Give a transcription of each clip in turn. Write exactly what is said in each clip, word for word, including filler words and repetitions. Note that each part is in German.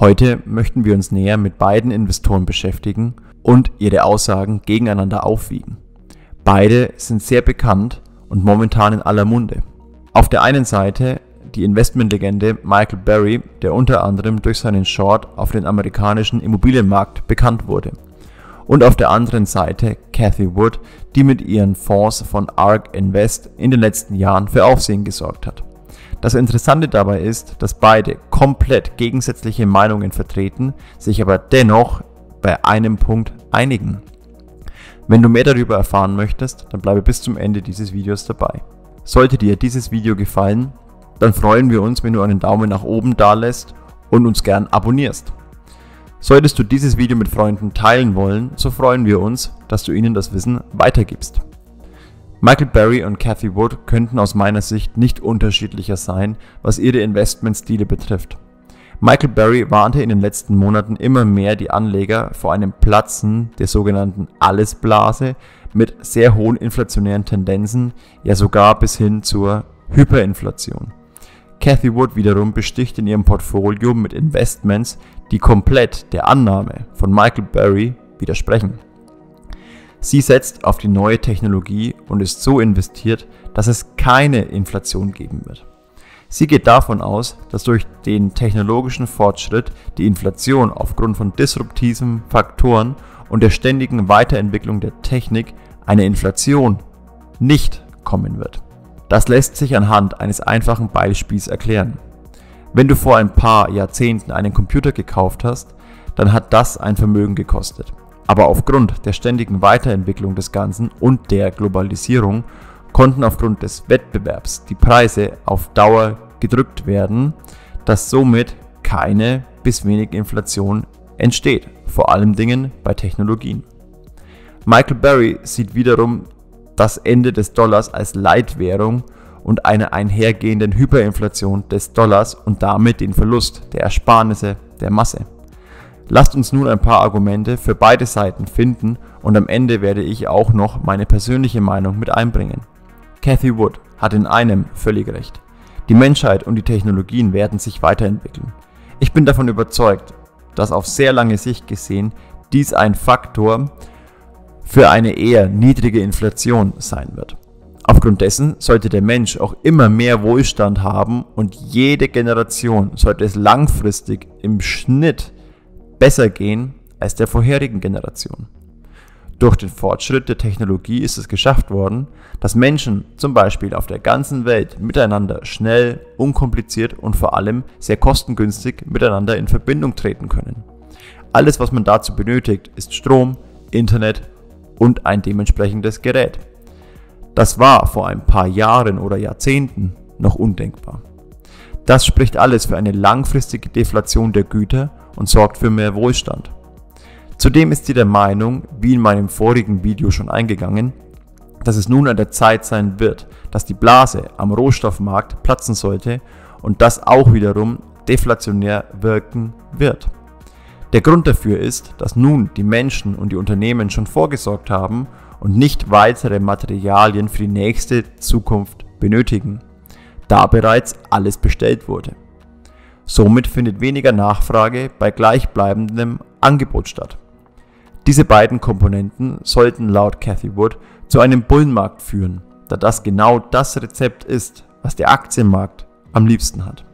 Heute möchten wir uns näher mit beiden Investoren beschäftigen und ihre Aussagen gegeneinander aufwiegen. Beide sind sehr bekannt und momentan in aller Munde. Auf der einen Seite die Investmentlegende Michael Burry, der unter anderem durch seinen Short auf den amerikanischen Immobilienmarkt bekannt wurde. Und auf der anderen Seite Cathie Wood, die mit ihren Fonds von ARK Invest in den letzten Jahren für Aufsehen gesorgt hat. Das Interessante dabei ist, dass beide komplett gegensätzliche Meinungen vertreten, sich aber dennoch bei einem Punkt einigen. Wenn du mehr darüber erfahren möchtest, dann bleibe bis zum Ende dieses Videos dabei. Sollte dir dieses Video gefallen, dann freuen wir uns, wenn du einen Daumen nach oben dalässt und uns gern abonnierst. Solltest du dieses Video mit Freunden teilen wollen, so freuen wir uns, dass du ihnen das Wissen weitergibst. Michael Burry und Cathie Wood könnten aus meiner Sicht nicht unterschiedlicher sein, was ihre Investmentstile betrifft. Michael Burry warnte in den letzten Monaten immer mehr die Anleger vor einem Platzen der sogenannten Allesblase mit sehr hohen inflationären Tendenzen, ja sogar bis hin zur Hyperinflation. Cathie Wood wiederum besticht in ihrem Portfolio mit Investments, die komplett der Annahme von Michael Burry widersprechen. Sie setzt auf die neue Technologie und ist so investiert, dass es keine Inflation geben wird. Sie geht davon aus, dass durch den technologischen Fortschritt die Inflation aufgrund von disruptiven Faktoren und der ständigen Weiterentwicklung der Technik eine Inflation nicht kommen wird. Das lässt sich anhand eines einfachen Beispiels erklären. Wenn du vor ein paar Jahrzehnten einen Computer gekauft hast, dann hat das ein Vermögen gekostet. Aber aufgrund der ständigen Weiterentwicklung des Ganzen und der Globalisierung konnten aufgrund des Wettbewerbs die Preise auf Dauer gedrückt werden, dass somit keine bis wenig Inflation entsteht, vor allem Dingen bei Technologien. Michael Burry sieht wiederum das Ende des Dollars als Leitwährung und eine einhergehenden Hyperinflation des Dollars und damit den Verlust der Ersparnisse der Masse. Lasst uns nun ein paar Argumente für beide Seiten finden und am Ende werde ich auch noch meine persönliche Meinung mit einbringen. Cathie Wood hat in einem völlig recht. Die Menschheit und die Technologien werden sich weiterentwickeln. Ich bin davon überzeugt, dass auf sehr lange Sicht gesehen dies ein Faktor für eine eher niedrige Inflation sein wird. Aufgrund dessen sollte der Mensch auch immer mehr Wohlstand haben und jede Generation sollte es langfristig im Schnitt besser gehen als der vorherigen Generation. Durch den Fortschritt der Technologie ist es geschafft worden, dass Menschen zum Beispiel auf der ganzen Welt miteinander schnell, unkompliziert und vor allem sehr kostengünstig miteinander in Verbindung treten können. Alles, was man dazu benötigt, ist Strom, Internet und ein dementsprechendes Gerät. Das war vor ein paar Jahren oder Jahrzehnten noch undenkbar. Das spricht alles für eine langfristige Deflation der Güter und sorgt für mehr Wohlstand. Zudem ist sie der Meinung, wie in meinem vorigen Video schon eingegangen, dass es nun an der Zeit sein wird, dass die Blase am Rohstoffmarkt platzen sollte und das auch wiederum deflationär wirken wird. Der Grund dafür ist, dass nun die Menschen und die Unternehmen schon vorgesorgt haben und nicht weitere Materialien für die nächste Zukunft benötigen, da bereits alles bestellt wurde. Somit findet weniger Nachfrage bei gleichbleibendem Angebot statt. Diese beiden Komponenten sollten laut Cathie Wood zu einem Bullenmarkt führen, da das genau das Rezept ist, was der Aktienmarkt am liebsten hat.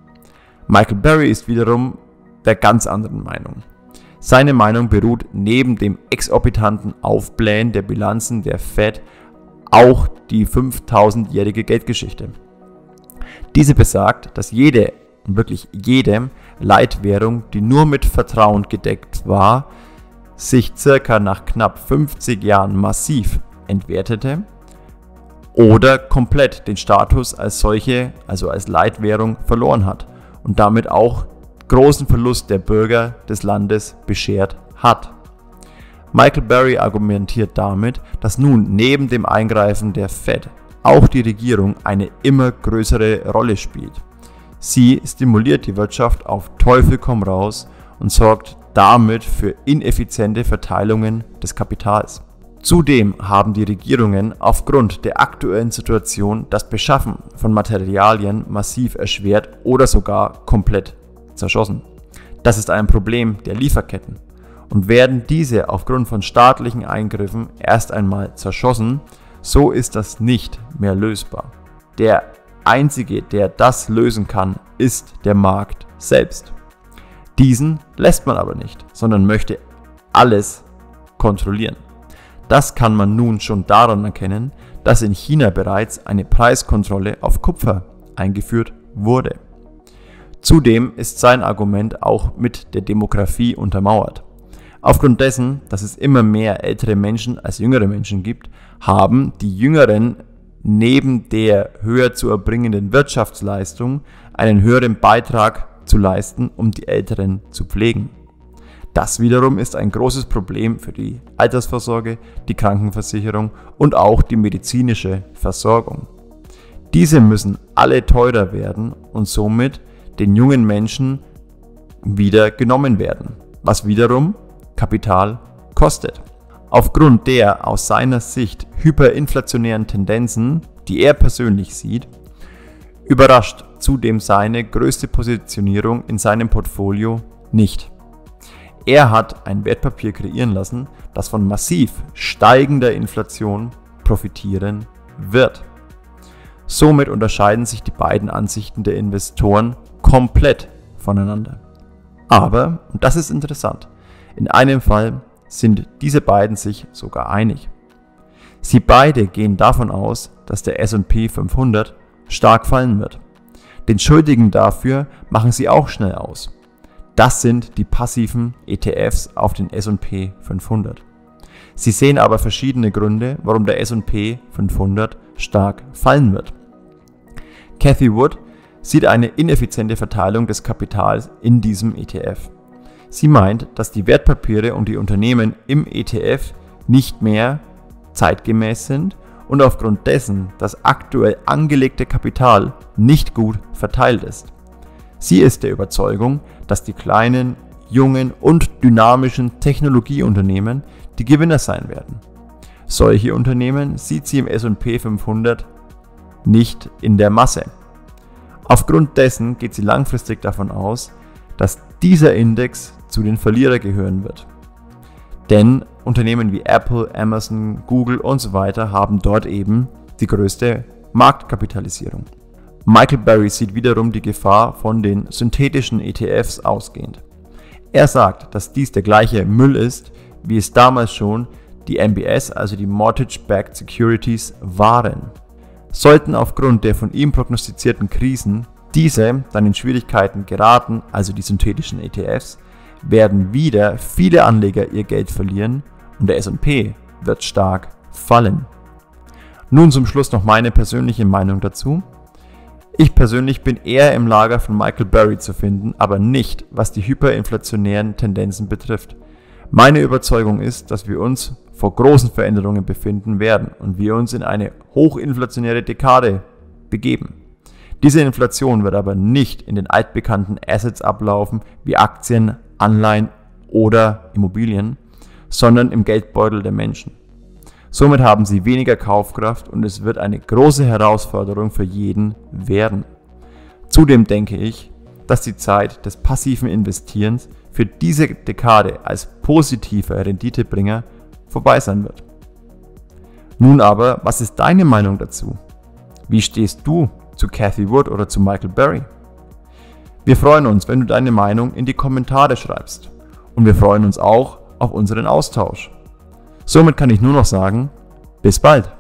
Michael Burry ist wiederum der ganz anderen Meinung. Seine Meinung beruht neben dem exorbitanten Aufblähen der Bilanzen der Fed auch die fünftausendjährige Geldgeschichte. Diese besagt, dass jede, wirklich jede Leitwährung, die nur mit Vertrauen gedeckt war, sich circa nach knapp fünfzig Jahren massiv entwertete oder komplett den Status als solche, also als Leitwährung, verloren hat und damit auch großen Verlust der Bürger des Landes beschert hat. Michael Burry argumentiert damit, dass nun neben dem Eingreifen der Fed auch die Regierung eine immer größere Rolle spielt. Sie stimuliert die Wirtschaft auf Teufel komm raus und sorgt damit für ineffiziente Verteilungen des Kapitals. Zudem haben die Regierungen aufgrund der aktuellen Situation das Beschaffen von Materialien massiv erschwert oder sogar komplett zerschossen. Das ist ein Problem der Lieferketten. Und werden diese aufgrund von staatlichen Eingriffen erst einmal zerschossen, so ist das nicht mehr lösbar. Der einzige, der das lösen kann, ist der Markt selbst. Diesen lässt man aber nicht, sondern möchte alles kontrollieren. Das kann man nun schon daran erkennen, dass in China bereits eine Preiskontrolle auf Kupfer eingeführt wurde. Zudem ist sein Argument auch mit der Demografie untermauert. Aufgrund dessen, dass es immer mehr ältere Menschen als jüngere Menschen gibt, haben die Jüngeren neben der höher zu erbringenden Wirtschaftsleistung einen höheren Beitrag zu leisten, um die Älteren zu pflegen. Das wiederum ist ein großes Problem für die Altersvorsorge, die Krankenversicherung und auch die medizinische Versorgung. Diese müssen alle teurer werden und somit den jungen Menschen wieder genommen werden, was wiederum Kapital kostet. Aufgrund der aus seiner Sicht hyperinflationären Tendenzen, die er persönlich sieht, überrascht zudem seine größte Positionierung in seinem Portfolio nicht. Er hat ein Wertpapier kreieren lassen, das von massiv steigender Inflation profitieren wird. Somit unterscheiden sich die beiden Ansichten der Investoren komplett voneinander. Aber, und das ist interessant, in einem Fall sind diese beiden sich sogar einig. Sie beide gehen davon aus, dass der S und P fünfhundert stark fallen wird. Den Schuldigen dafür machen sie auch schnell aus. Das sind die passiven E T Fs auf den S und P fünfhundert. Sie sehen aber verschiedene Gründe, warum der S und P fünfhundert stark fallen wird. Cathie Wood sieht eine ineffiziente Verteilung des Kapitals in diesem E T F. Sie meint, dass die Wertpapiere und die Unternehmen im E T F nicht mehr zeitgemäß sind und aufgrund dessen das aktuell angelegte Kapital nicht gut verteilt ist. Sie ist der Überzeugung, dass die kleinen, jungen und dynamischen Technologieunternehmen die Gewinner sein werden. Solche Unternehmen sieht sie im S und P fünfhundert nicht in der Masse. Aufgrund dessen geht sie langfristig davon aus, dass dieser Index zu den Verlierern gehören wird. Denn Unternehmen wie Apple, Amazon, Google und so weiter haben dort eben die größte Marktkapitalisierung. Michael Burry sieht wiederum die Gefahr von den synthetischen E T Fs ausgehend. Er sagt, dass dies der gleiche Müll ist, wie es damals schon die M B S, also die Mortgage-Backed Securities, waren. Sollten aufgrund der von ihm prognostizierten Krisen diese dann in Schwierigkeiten geraten, also die synthetischen E T Fs, werden wieder viele Anleger ihr Geld verlieren und der S und P wird stark fallen. Nun zum Schluss noch meine persönliche Meinung dazu. Ich persönlich bin eher im Lager von Michael Burry zu finden, aber nicht, was die hyperinflationären Tendenzen betrifft. Meine Überzeugung ist, dass wir uns vor großen Veränderungen befinden werden und wir uns in eine hochinflationäre Dekade begeben. Diese Inflation wird aber nicht in den altbekannten Assets ablaufen, wie Aktien, Anleihen oder Immobilien, sondern im Geldbeutel der Menschen. Somit haben sie weniger Kaufkraft und es wird eine große Herausforderung für jeden werden. Zudem denke ich, dass die Zeit des passiven Investierens für diese Dekade als positiver Renditebringer vorbei sein wird. Nun aber, was ist deine Meinung dazu? Wie stehst du zu Cathie Wood oder zu Michael Burry? Wir freuen uns, wenn du deine Meinung in die Kommentare schreibst und wir freuen uns auch auf unseren Austausch. Somit kann ich nur noch sagen, bis bald!